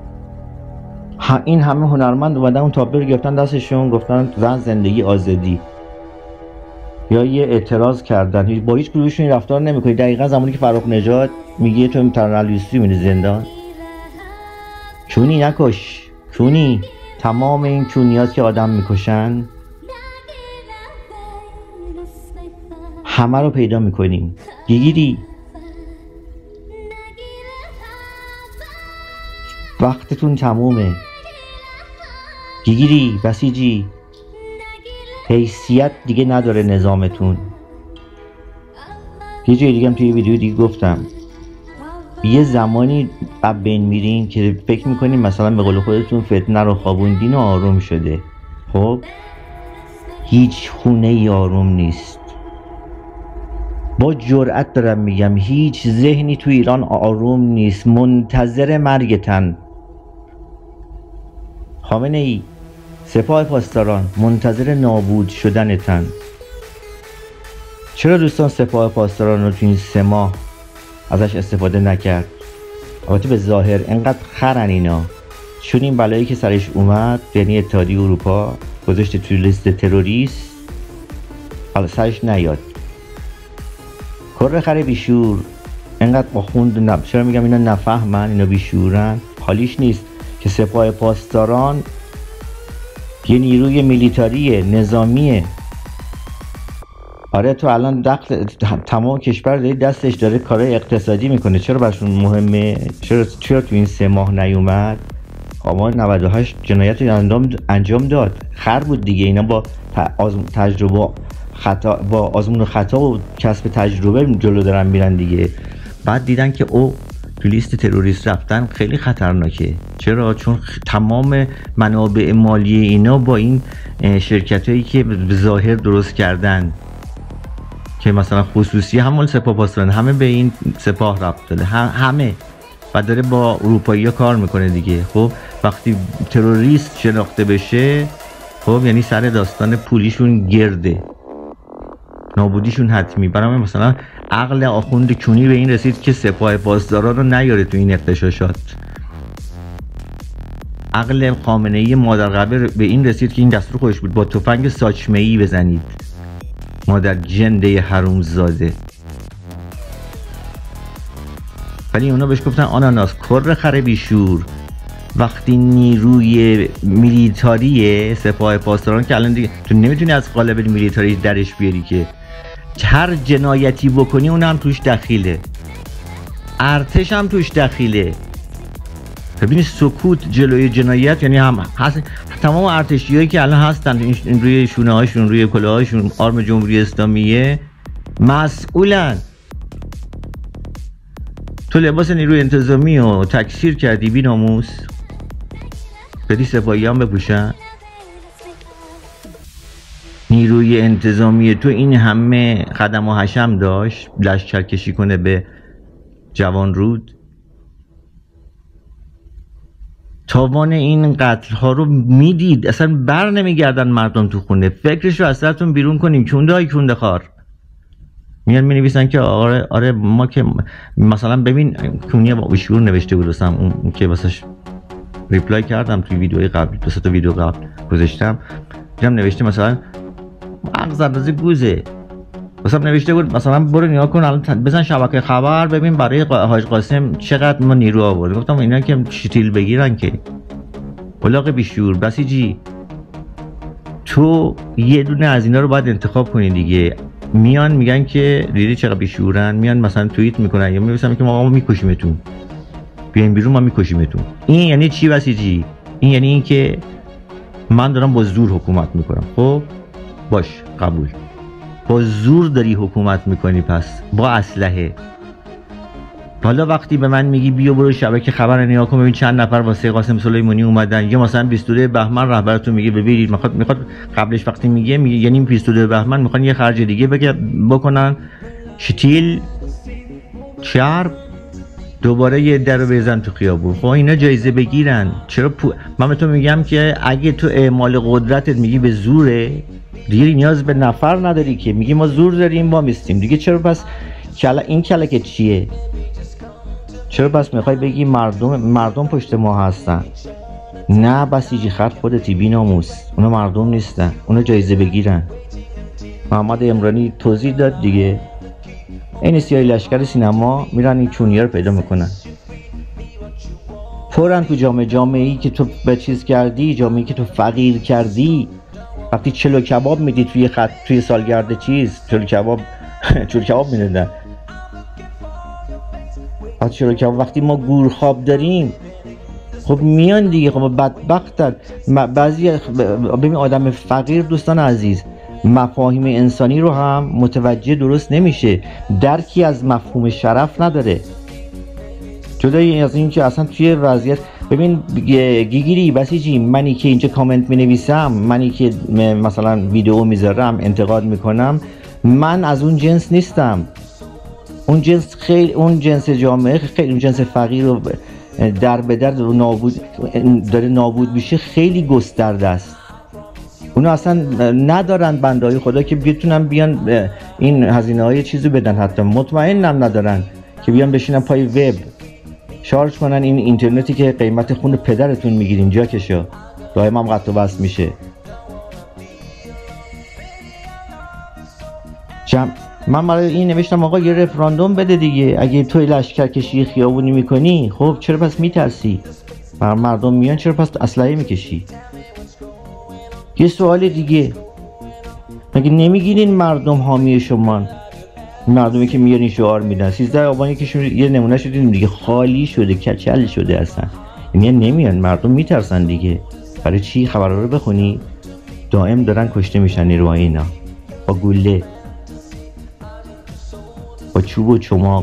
[SPEAKER 1] این همه هنرمند اومدن اون تابلو رو گرفتن دستشون، گفتن زن، زندگی، آزادی، یا یه اعتراض کردن. با هیچ گروهشون این رفتار نمیکنی. دقیقا زمانی که فرخ نژاد میگه تو ترانه علی دوستی میری زندان. چونی نکش، چونی. تمام این چونیات که آدم میکشن همه رو پیدا میکنیم. گیگیری وقتتون تمومه. گیگیری، بسیجی، حیثیت دیگه نداره نظامتون. یه جای دیگه هم توی ویدیو دیگه گفتم، یه زمانی بین میرین که فکر میکنین مثلا به قول خودتون فتنه رو خوابوندین و آروم شده. خب هیچ خونه ای آروم نیست. با جرأت دارم میگم هیچ ذهنی تو ایران آروم نیست، منتظر مرگتن. خامنه ای، سپاه پاسداران منتظر نابود شدنتن. چرا دوستان سپاه پاسداران رو تو این 3 ماه ازش استفاده نکرد؟ البته به ظاهر انقدر خرن اینا، چون این بلایی که سرش اومد، یعنی اتحادیه اروپا گذاشته توی لیست تروریست، حالا سرش نیاد. کره خر بیشور، انقدر آخوند چرا میگم اینا نفهمن، اینا بیشورن، حالیش نیست که سپاه پاسداران یه نیروی میلیتاریه، نظامیه. آره تو الان تمام کشور دستش داره کارهای اقتصادی میکنه، چرا برشون مهمه؟ چرا تو این 3 ماه نیومد؟ آبان 98 جنایت انجام داد، خر بود دیگه. اینا با تجربه خطا، با آزمون و خطا و کسب تجربه جلو دارن میرن دیگه. بعد دیدن که او تو لیست تروریست رفتن خیلی خطرناکه. چرا؟ چون تمام منابع مالی اینا با این شرکت هایی که به ظاهر درست کردن که مثلا خصوصی همون سپاه پاسداران، همه به این سپاه ربط داره، همه، و داره با اروپایی ها کار میکنه دیگه. خب وقتی تروریست شناخته بشه، خب یعنی سر داستان پولیشون گرده، نابودیشون حتمی. برای مثلا عقل آخوند کونی به این رسید که سپاه پاسداران رو نیاره تو این اغتشاشات. عقل خامنه ای مادر قبر به این رسید که این دستور خودش بود، با تفنگ ساچمه ای بزنید، مادر جنده حرومزاده. ولی اونا بهش گفتن آناناس، کره خر بیشور. وقتی نیروی میلیتاری سپاه پاسداران که الان دیگه تو نمیتونی از قالب میلیتاری درش بیاری که هر جنایتی بکنی اون هم توش دخیله، ارتش هم توش دخیله. ببینی سکوت جلوی جنایت، یعنی هم هست تمام ارتشیایی که الان هستن این روی شونه هاشون، روی کلاه هاشون آرم جمهوری اسلامیه مسئولن. تو لباس نیروی انتظامی رو تکثیر کردی بی ناموس، بدی سپاهی هم بپوشن. نیروی انتظامی تو این همه خدم و حشم داشت لشکر کشی کنه به جوان رود. تاوان این قتل ها رو میدید، اصلا بر نمیگردن مردم تو خونه. فکرش رو از سرتون بیرون کنیم. کونده های کونده خار میان می نویسن که آره ما که مثلا ببین کونیه با بیشور نوشته بود، اون که واسش ریپلای کردم توی ویدیوی قبل، 2 تا ویدیو قبل گذاشتم، دیدم نوشته مثلا مغز اندازه گوزه. مثلا نوشته بود مثلا برو نگاه کن الان بزن شبکه خبر ببین برای حاج قاسم چقدر ما نیرو آورد. گفتم اینا که شتیل بگیرن که بلاغ بیشور بسیجی، تو یه دونه از اینا رو باید انتخاب کنی دیگه. میان میگن که دیدی چقدر بیشورن، میان مثلا توییت میکنن یا می‌نویسن که ما میکشیمتون، بیاین بیرون ما میکشیمتون. این یعنی چی بسیجی؟ این یعنی این که من دارم با زور حکومت میکنم. خب باش قبول، با زور داری حکومت میکنی، پس با اسلحه. حالا وقتی به من میگی بیا برو شبکه خبر نگاه کن ببین چند نفر واسه قاسم سلیمانی اومدن، یا مثلا 22 بهمن رهبرتون میگه ببینید میخواد قبلش وقتی میگه یعنی 22 بهمن میخوان یه خرج دیگه بکنن، شتیل چرب دوباره یه در رو بزن تو خیابون. خب اینا جایزه بگیرن. چرا من به تو میگم که اگه تو اعمال قدرتت میگی به زوره دیگه نیاز به نفر نداری که، میگی ما زور داریم ما میستیم دیگه. چرا پس این کلکت چیه؟ چرا پس میخوای بگی مردم پشت ما هستن؟ نه بسیجی خط خودتی بی ناموس، اونا مردم نیستن، اونا جایزه بگیرن. محمد عمرانی توضیح داد دیگه، این سیاه لشکر سینما میرن این چونیه رو پیدا میکنن، پرن تو جامعه‌ای که تو به چیز کردی، جامعه‌ای که تو فقیر کردی. وقتی چلو کباب میدی توی سالگرد چیز چلو کباب میدن. وقتی ما گورخواب داریم خب میان دیگه. خب بدبختن بعضی. ببین آدم فقیر دوستان عزیز مفاهیم انسانی رو هم متوجه درست نمیشه، درکی از مفهوم شرف نداره. جدای از این که اصلا توی وضعیت ببین گیگیری بسیجی، منی که اینجا کامنت می نویسم، منی که مثلا ویدیو میذارم انتقاد میکنم، من از اون جنس نیستم. اون جنس خیلی، اون جنس جامعه خیلی، اون جنس فقیر و در به در داره نابود میشه خیلی گسترده است. اونا اصلا ندارن بندهای خدا که بتونن بیان این هزینه های چیزی بدن، حتی مطمئنم ندارن که بیان بشینن پای وب شارژ کنن این اینترنتی که قیمت خون پدرتون میگیرین جا کشا دائما هم قطع و وصل میشه. من برای این نوشتم آقا یه رفراندوم بده دیگه، اگه توی لشکرکشی خیابونی میکنی خب چرا پس میترسی؟ مردم میان چرا پس اسلحه میکشی؟ یه سوال دیگه، مگه نمیگیرین مردم حامی شما؟ مردمی که میارین شعار میدن 13 آبان یکیشون یه نمونه شو دیدیم دیگه، خالی شده، کچل شده اصلا، یعنی نمیان، مردم میترسن دیگه. برای چی؟ خبرها رو بخونی دائم دارن کشته میشن نیروهای اینا، با گله، با چوب و چماق.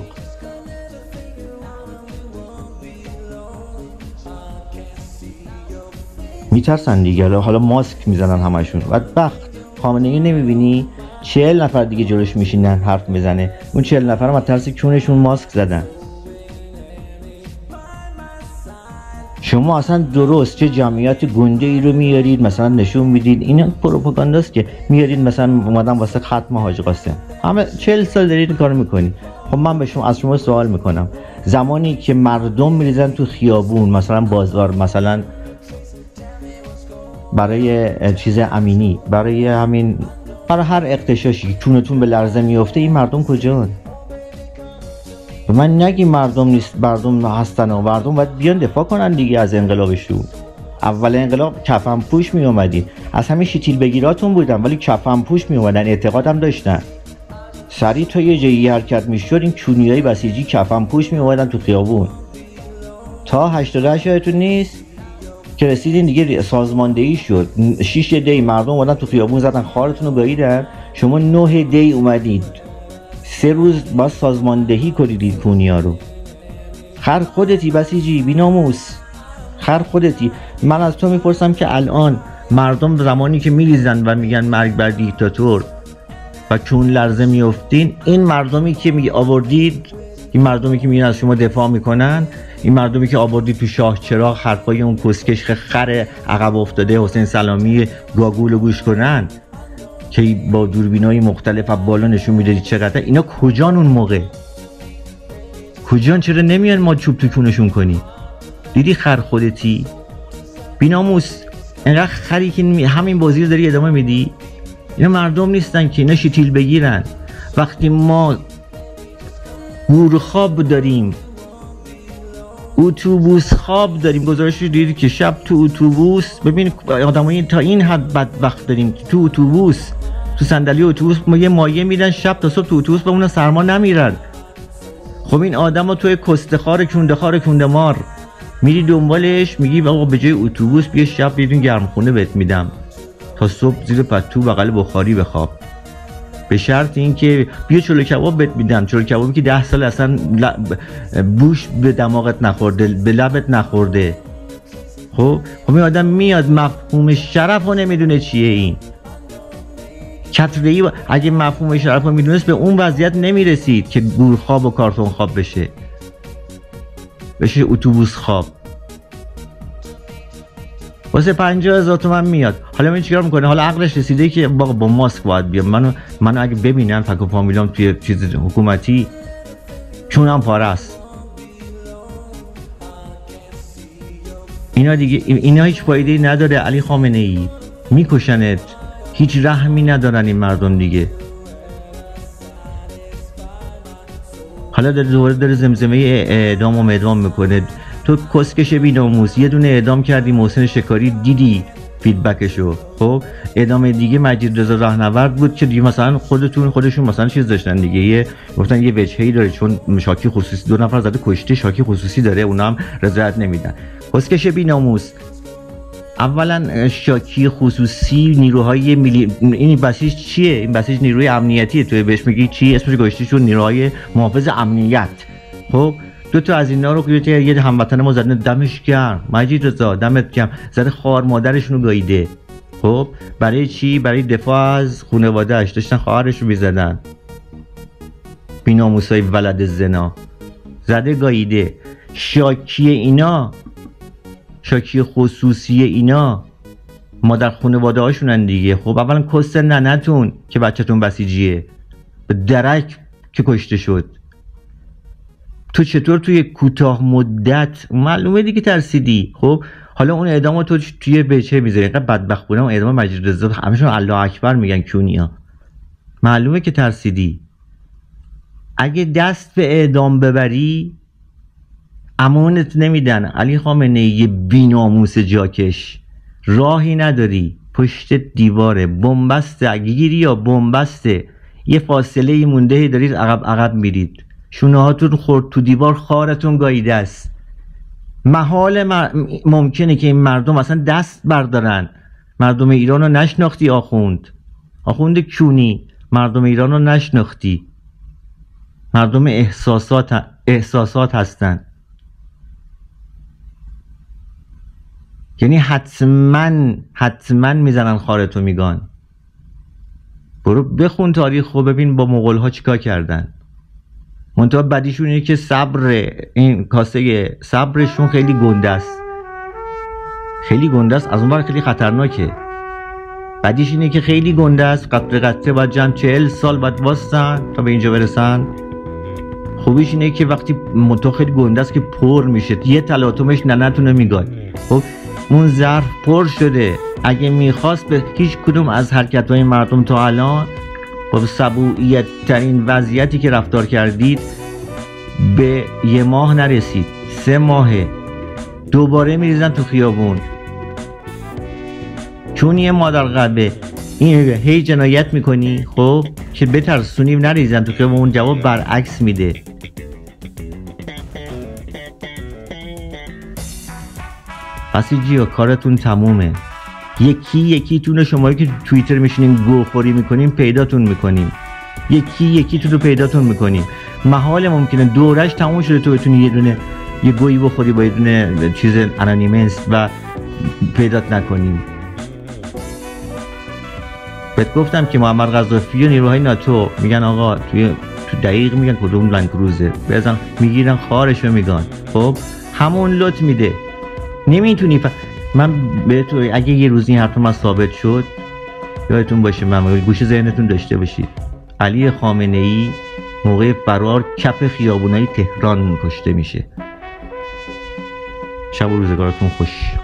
[SPEAKER 1] میترسن دیگه. حالا ماسک میزنن همشون. بدبخت خامنه‌ای نمیبینی 40 نفر دیگه جلوش میشینن حرف میزنه، اون 40 نفر هم از ترس کونشون ماسک زدن. شما اصلا درست چه جمعیت گنده ای رو میارید مثلا نشون میدید، این پروپاگانداست که میارید مثلا اومدن واسه ختم حاج قاسم، همه 40 سال دارید این کارو میکنید. خب من به شما از شما سوال میکنم، زمانی که مردم میریزن تو خیابون مثلا بازار، مثلا برای چیز امینی، برای همین، برای هر اغتشاشی چونتون به لرزه میفته، این مردم کجان؟ به من نگی مردم نیست، مردم هستن و مردم باید بیان دفاع کنن دیگه از انقلابشون. اول انقلاب کفن پوش می اومدین، از همین شتیل بگیراتون بودن ولی کفن پوش می اومدن، اعتقادم داشتن. سریع تا یه جایی حرکت میشد این چونیای بسیجی کفن پوش می اومدن تو خیابون. تا 88 یادتون نیست که رسیدین دیگه سازماندهی شد، 6 دی مردم اومدن تو خیابون زدن خارتون رو گاییدن، شما 9 دی اومدید 3 روز باز سازماندهی کنید کونیا رو. خر خودتی بسیجی بیناموس، خر خودتی. من از تو میپرسم که الان مردم زمانی که میریزن و میگن مرگ بر دیکتاتور و چون لرزه میافتین، این مردمی که می آوردید، این مردمی که میان از شما دفاع میکنن، این مردمی که آوردید تو شاه چراغ حرفای اون کسکش خر عقب افتاده حسین سلامی گاگولو گوش کنن که با دوربینای مختلف از بالا نشون میدادید چقدر، اینا کجان اون موقع؟ کجان؟ چرا نمیان ما چوب تو کونشون کنی؟ دیدی خر خودتی؟ بیناموس اینقدر خری که همین بازی رو داری ادامه میدی؟ اینا مردم نیستن که، اینا شتیل بگیرن. وقتی ما گورخواب داریم، اتوبوس خواب داریم، گزارش رو دیدید که شب تو اتوبوس، ببین آدمایی تا این حد بدبخت داریم تو اتوبوس، تو صندلی اتوبوس ما یه مایه میدن شب تا صبح تو اتوبوس بمونن سرما نمیرن. خب این آدمو توی کستخار کونده مار میری دنبالش، میگی آقا به جای اتوبوس بیا شب یه دون گرمخونه بهت میدم تا صبح زیر پتو بغل بخاری بخواب، به شرط اینکه بیا چلو کباب بهت میدم، چلو کبابی که 10 سال اصلا بوش به دماغت نخورده، به لبت نخورده. خب این آدم میاد مفهوم شرف رو نمیدونه چیه. این کتره‌ای اگه مفهوم شرف رو میدونست به اون وضعیت نمیرسید که گورخواب و کارتون خواب بشه اتوبوس خواب. واسه 50,000 تومن میاد. حالا من چیکار میکنه؟ حالا عقلش رسیده که با ماسک باید بیام. منو اگه ببینن فک و فامیلام توی چیز حکومتی چونم پاره است. اینا دیگه، اینا هیچ فایده‌ای نداره. علی خامنه‌ای میکشنت، هیچ رحمی ندارن این مردم دیگه. حالا دوباره داره زمزمه اعدام و مدام میکنه. تو کسکش بی‌ناموس، یه دونه اعدام کردی محسن شکاری، دیدی فیدبکشو؟ خب اعدام دیگه مجید رضا راهنورد بود که دیگه مثلا خودشون مثلا چیز داشتن دیگه، گفتن یه وجهی داره چون شاکی خصوصی 2 نفر زده کشته، شاکی خصوصی داره، اونا هم رضایت نمیدن. کسکش بی‌ناموس. اولا شاکی خصوصی نیروهای این بسیج چیه؟ این بسیج نیروی امنیتیه. تو بهش میگی چی؟ اسمش گذاشته شد نیروهای محافظ امنیت. خب 2 تا از اینا رو یه هموطن ما زدن دمش گرم، مجید رضا دمت گرم، زده خوار مادرشون رو گاییده. خب برای چی؟ برای دفاع از خانواده‌اش داشتن خواهرش رو میزدن. بی‌ناموسای ولد زنا، زده گاییده. شاکی اینا، شاکی خصوصی اینا مادر خانواده هاشونن دیگه. خب اولا کس ننتون که بچه‌تون بسیجیه، به درک که کشته شد. تو چطور توی کوتاه مدت معلومه دیگه ترسیدی. خب حالا اون اعدامو تو توی بچه میذاری، اینقدر بدبخت بودم اعدام مجید رضا همشون الله اکبر میگن کونیا، معلومه که ترسیدی. اگه دست به اعدام ببری امانت نمیدن. علی خامنه ای یه بی‌ناموس جاکش، راهی نداری، پشت دیواره، بنبسته، اگه گیری یا بنبسته، یه فاصله مونده دارید عقب میرید، شونه هاتون خورد تو دیوار، خارتون گاییده است. محال ممکنه که این مردم اصلا دست بردارن. مردم ایران رو نشناختی آخوند کونی، مردم ایران رو نشناختی. مردم احساسات هستن. یعنی حتما میزنن خارتو میگان. برو بخون تاریخ رو ببین با مغول ها چیکار کردن. منتها بدیشون اینه که این کاسه صبرشون خیلی گنده است، از اون ور خیلی خطرناکه. بدیش اینه که خیلی گنده است، قطره باید جمع 40 سال باید واسن تا به اینجا برسن. خوبیش اینه که وقتی منتها خیلی گنده است که پر میشه، یه تلاطمش ننتونه میگاد. خب اون ظرف پر شده، اگه میخواست به هیچ کدوم از حرکت‌های مردم تا الان با سبوعیت ترین وضعیتی که رفتار کردید به 1 ماه نرسید، 3 ماهه دوباره میریزن تو خیابون. چون یه مادر قبه این هی جنایت میکنی، خب که بترسونی نریزن تو خیابون، اون جواب برعکس میده. بسیجی‌ها کارتون تمومه. یکی تون شمایی که توییتر میشینین گوخوری میکنیم پیداتون میکنیم، یکی تون رو پیداتون میکنیم. محال ممکنه دورش تموم شده تو بتونی یه گویی بخوری با یه دونه چیز انانیمس و پیدات نکنیم. بهت گفتم که محمد قذافی و نیروهای ناتو میگن آقا تو دقیق میگن کدوم لنگروزه بزن، میگیرن خارشو میگن. خب همون لط میده. نمیتونی من بهتون اگه یه روزی این حرف من ثابت شد، یادتون باشه، من گوش ذهنتون داشته باشید، علی خامنه ای موقع فرار کف خیابونای تهران کشته میشه. شب و روزگارتون خوش.